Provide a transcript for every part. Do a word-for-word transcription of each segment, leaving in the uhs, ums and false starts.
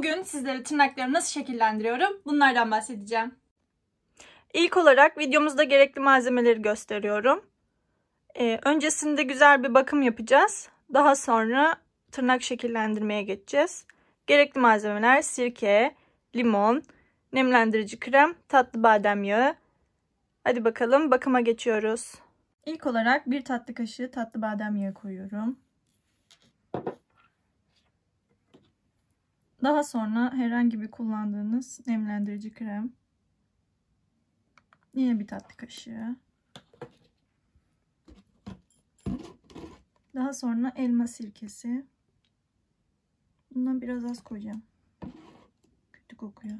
Bugün sizlere tırnaklarımı nasıl şekillendiriyorum bunlardan bahsedeceğim. İlk olarak videomuzda gerekli malzemeleri gösteriyorum. Ee, öncesinde güzel bir bakım yapacağız. Daha sonra tırnak şekillendirmeye geçeceğiz. Gerekli malzemeler sirke, limon, nemlendirici krem, tatlı badem yağı. Hadi bakalım bakıma geçiyoruz. İlk olarak bir tatlı kaşığı tatlı badem yağı koyuyorum. Daha sonra herhangi bir kullandığınız nemlendirici krem. Yine bir tatlı kaşığı. Daha sonra elma sirkesi. Bundan biraz az koyacağım. Kötü kokuyor.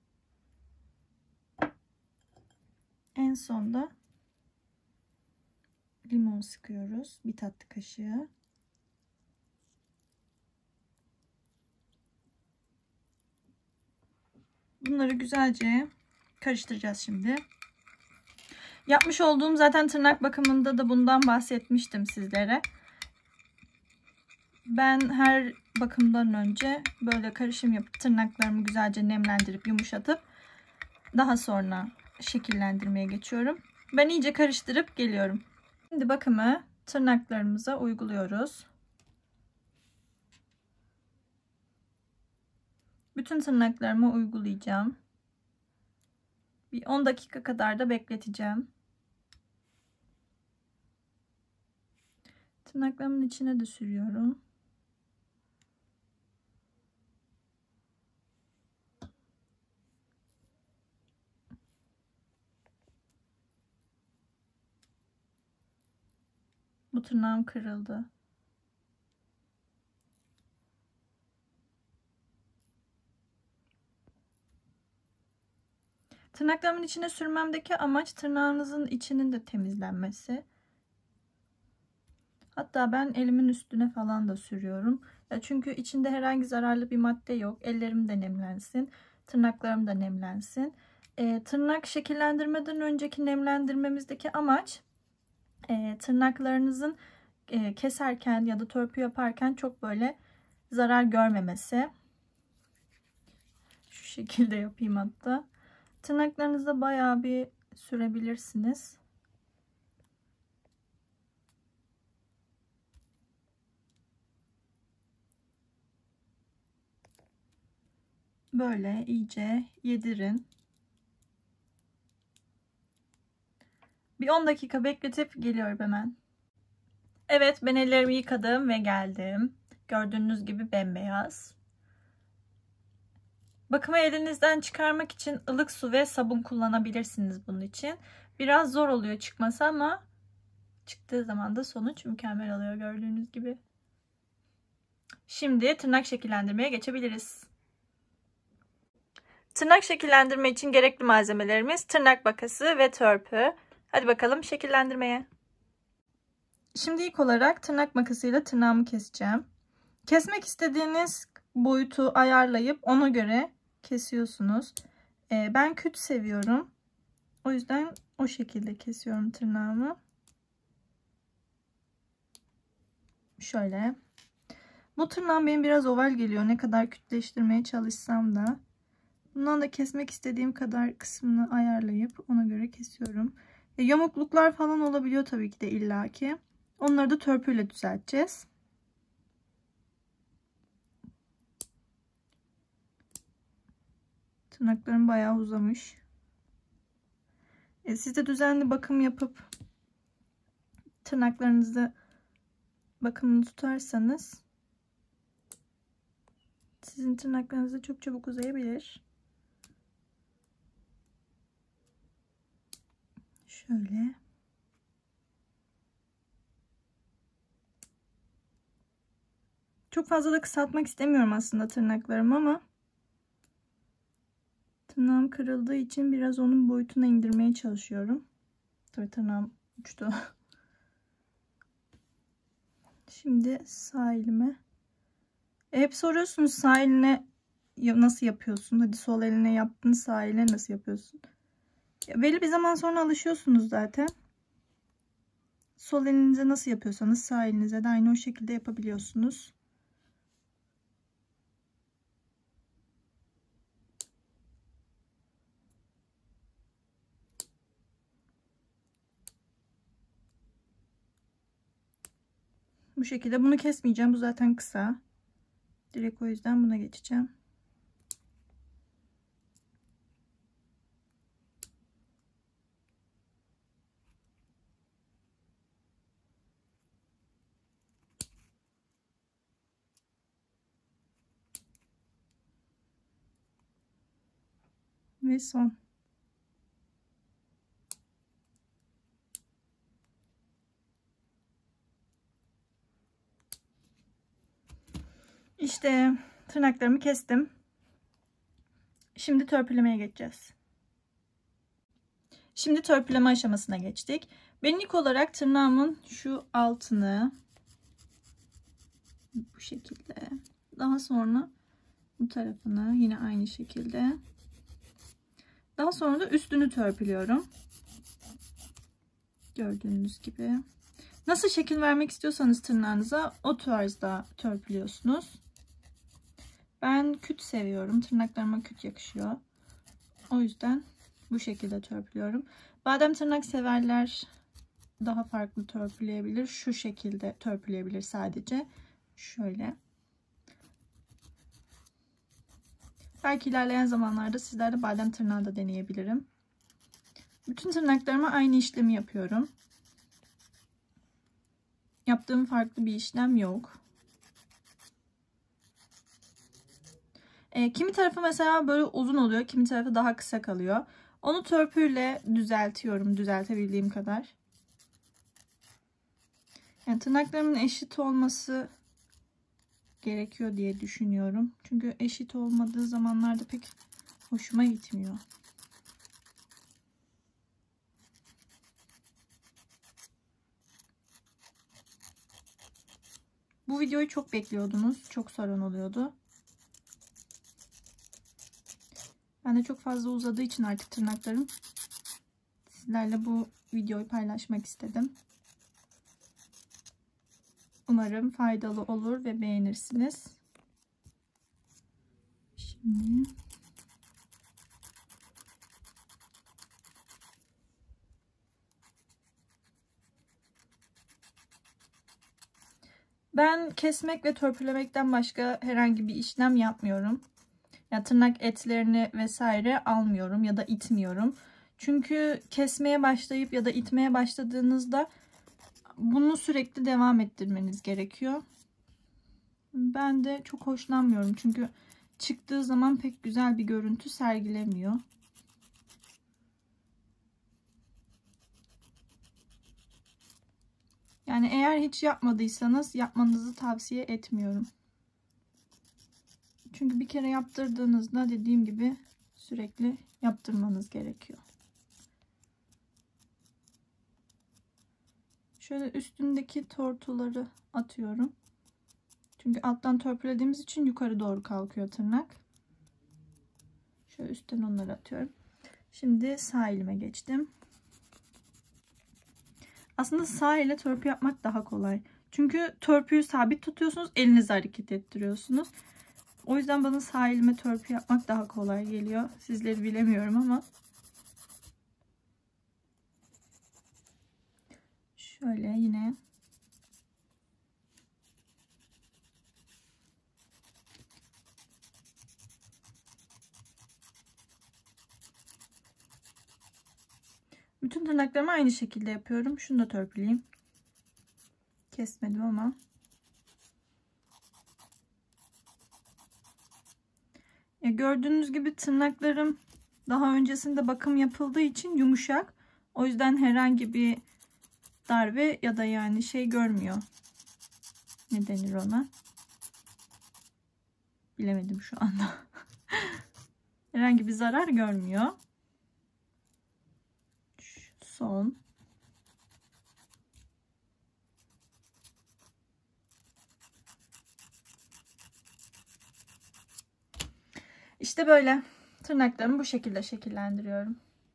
En sonda limon sıkıyoruz. Bir tatlı kaşığı. Bunları güzelce karıştıracağız şimdi. Yapmış olduğum zaten tırnak bakımında da bundan bahsetmiştim sizlere. Ben her bakımdan önce böyle karışım yapıp tırnaklarımı güzelce nemlendirip yumuşatıp daha sonra şekillendirmeye geçiyorum. Ben iyice karıştırıp geliyorum. Şimdi bakımı tırnaklarımıza uyguluyoruz. Bütün tırnaklarıma uygulayacağım. Bir on dakika kadar da bekleteceğim. Tırnaklarımın içine de sürüyorum. Bu tırnağım kırıldı. Tırnaklarımın içine sürmemdeki amaç tırnağınızın içinin de temizlenmesi. Hatta ben elimin üstüne falan da sürüyorum. Çünkü içinde herhangi zararlı bir madde yok. Ellerim de nemlensin. Tırnaklarım da nemlensin. E, tırnak şekillendirmeden önceki nemlendirmemizdeki amaç e, tırnaklarınızın e, keserken ya da törpü yaparken çok böyle zarar görmemesi. Şu şekilde yapayım hatta. Tırnaklarınıza bayağı bir sürebilirsiniz. Böyle iyice yedirin. Bir on dakika bekletip geliyorum hemen. Evet, ben ellerimi yıkadım ve geldim. Gördüğünüz gibi bembeyaz. Bakımı elinizden çıkarmak için ılık su ve sabun kullanabilirsiniz bunun için. Biraz zor oluyor çıkması ama çıktığı zaman da sonuç mükemmel oluyor gördüğünüz gibi. Şimdi tırnak şekillendirmeye geçebiliriz. Tırnak şekillendirme için gerekli malzemelerimiz tırnak makası ve törpü. Hadi bakalım şekillendirmeye. Şimdi ilk olarak tırnak makasıyla tırnağımı keseceğim. Kesmek istediğiniz boyutu ayarlayıp ona göre kesiyorsunuz. Ee, ben küt seviyorum. O yüzden o şekilde kesiyorum tırnağımı. Şöyle. Bu tırnağım benim biraz oval geliyor. Ne kadar kütleştirmeye çalışsam da. Bundan da kesmek istediğim kadar kısmını ayarlayıp ona göre kesiyorum. E, yamukluklar falan olabiliyor tabii ki de illaki. Onları da törpüyle düzelteceğiz. Tırnaklarım bayağı uzamış. E, siz de düzenli bakım yapıp tırnaklarınızı bakımını tutarsanız sizin tırnaklarınız da çok çabuk uzayabilir. Şöyle. Çok fazla da kısaltmak istemiyorum aslında tırnaklarımı ama tırnağım kırıldığı için biraz onun boyutuna indirmeye çalışıyorum. Tabii tırnağım uçtu. Şimdi sağ elime. E, hep soruyorsunuz sağ eline nasıl yapıyorsun? Hadi sol eline yaptın, sağ eline nasıl yapıyorsun? Ya, belli bir zaman sonra alışıyorsunuz zaten. Sol elinize nasıl yapıyorsanız sağ elinize de aynı o şekilde yapabiliyorsunuz. Bu şekilde. Bunu kesmeyeceğim. Bu zaten kısa. Direkt o yüzden buna geçeceğim. Ve son. İşte tırnaklarımı kestim. Şimdi törpülemeye geçeceğiz. Şimdi törpüleme aşamasına geçtik. Ben ilk olarak tırnağımın şu altını bu şekilde, daha sonra bu tarafını yine aynı şekilde, daha sonra da üstünü törpülüyorum. Gördüğünüz gibi. Nasıl şekil vermek istiyorsanız tırnağınıza o tarzda törpülüyorsunuz. Ben küt seviyorum. Tırnaklarıma küt yakışıyor. O yüzden bu şekilde törpülüyorum. Badem tırnak severler daha farklı törpüleyebilir. Şu şekilde törpüleyebilir sadece. Şöyle. Belki ilerleyen zamanlarda sizlerle badem tırnağı da deneyebilirim. Bütün tırnaklarıma aynı işlemi yapıyorum. Yaptığım farklı bir işlem yok. E, kimi tarafı mesela böyle uzun oluyor. Kimi tarafı daha kısa kalıyor. Onu törpüyle düzeltiyorum. Düzeltebildiğim kadar. Yani tırnaklarımın eşit olması gerekiyor diye düşünüyorum. Çünkü eşit olmadığı zamanlarda pek hoşuma gitmiyor. Bu videoyu çok bekliyordunuz. Çok sorun oluyordu. Ben de çok fazla uzadığı için artık tırnaklarım, sizlerle bu videoyu paylaşmak istedim. Umarım faydalı olur ve beğenirsiniz. Şimdi ben kesmek ve törpülemekten başka herhangi bir işlem yapmıyorum. Ya tırnak etlerini vesaire almıyorum ya da itmiyorum. Çünkü kesmeye başlayıp ya da itmeye başladığınızda bunu sürekli devam ettirmeniz gerekiyor. Ben de çok hoşlanmıyorum. Çünkü çıktığı zaman pek güzel bir görüntü sergilemiyor. Yani eğer hiç yapmadıysanız yapmanızı tavsiye etmiyorum. Çünkü bir kere yaptırdığınızda dediğim gibi sürekli yaptırmanız gerekiyor. Şöyle üstündeki tortuları atıyorum. Çünkü alttan törpülediğimiz için yukarı doğru kalkıyor tırnak. Şöyle üstten onları atıyorum. Şimdi sağ elime geçtim. Aslında sağ ile törpü yapmak daha kolay. Çünkü törpüyü sabit tutuyorsunuz, elinizi hareket ettiriyorsunuz. O yüzden bana sağ elime törpü yapmak daha kolay geliyor. Sizleri bilemiyorum ama. Şöyle yine. Bütün tırnaklarımı aynı şekilde yapıyorum. Şunu da törpüleyeyim. Kesmedim ama. Ya gördüğünüz gibi tırnaklarım daha öncesinde bakım yapıldığı için yumuşak. O yüzden herhangi bir darbe ya da yani şey görmüyor. Ne denir ona? Bilemedim şu anda. Herhangi bir zarar görmüyor. Şu son. İşte böyle tırnaklarımı bu şekilde şekillendiriyorum.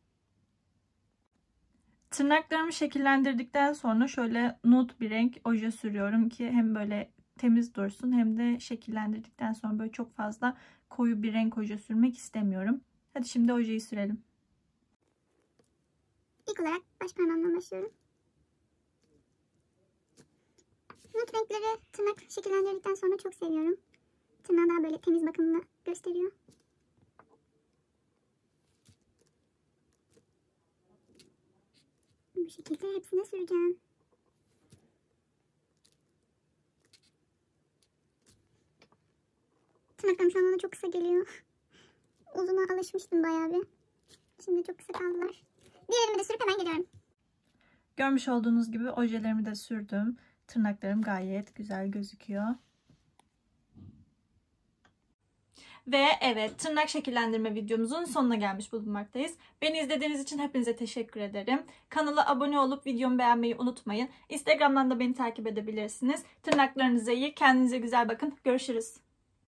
Tırnaklarımı şekillendirdikten sonra şöyle nude bir renk oje sürüyorum ki hem böyle temiz dursun hem de şekillendirdikten sonra böyle çok fazla koyu bir renk oje sürmek istemiyorum. Hadi şimdi ojeyi sürelim. İlk olarak baş parmağımdan başlıyorum. Nut renkleri tırnak şekillendirdikten sonra çok seviyorum. Tırnağı daha böyle temiz, bakımlı gösteriyor. Bu şekilde hepsine süreceğim. Tırnaklarım şu an bana çok kısa geliyor. Uzuna alışmıştım bayağı bir. Şimdi çok kısa kaldılar. Diğerimi de sürüp hemen geliyorum. Görmüş olduğunuz gibi ojelerimi de sürdüm. Tırnaklarım gayet güzel gözüküyor. Ve evet, tırnak şekillendirme videomuzun sonuna gelmiş bulunmaktayız. Beni izlediğiniz için hepinize teşekkür ederim. Kanala abone olup videomu beğenmeyi unutmayın. Instagram'dan da beni takip edebilirsiniz. Tırnaklarınıza iyi, kendinize güzel bakın. Görüşürüz.